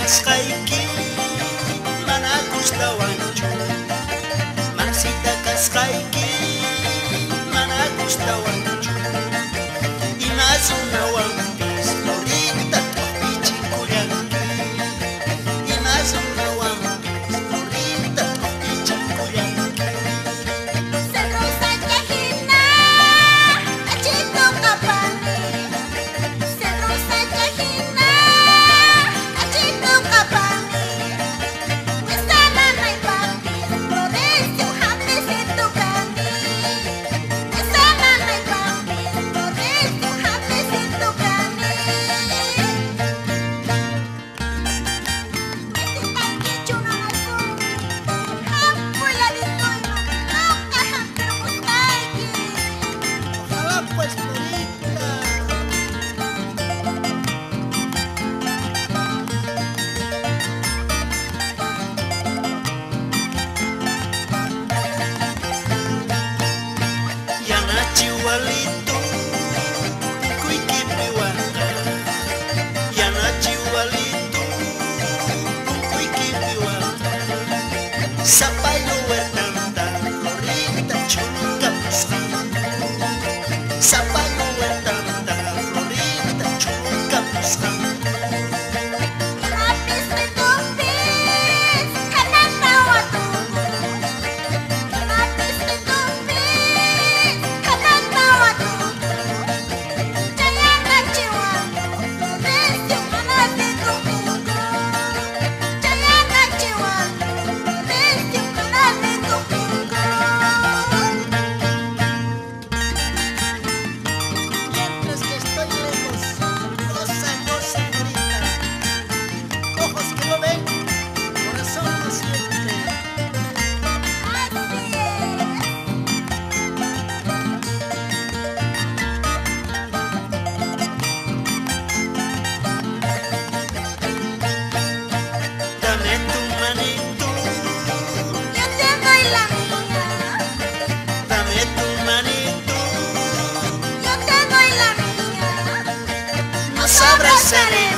kasqayki mana gustawanchu Mansita kasqayki mana gustawanchu Imazunawanpis purita tuqpichikuyanki Imazunawanpis purita tuqpichikuyanki Serosa jahina achito kapani Serosa jahina achito kapani Wisana nay papi Florencio James Tocani Wisana nay papi Florencio James Tocani Ojalá pues purita Yana chihualito kuiki piwaka Yana chihualito kuiki piwaka Sapayo huertanta florita chunga pisca Sapayo huertanta florita chunga pisca Lapis metupis kanana watugo Lapis metupis kanana watugo Jayana chiwano Florencio manate tukugo Jayana chiwano Florencio manate tukugo Mientras que estoy lejos, goza, goza, morita. Ojos que no ven, corazón no siente. Así es Dame tu manito, Yo te doy la mía dame tu manito, Yo te doy la mía nos abrazaremos.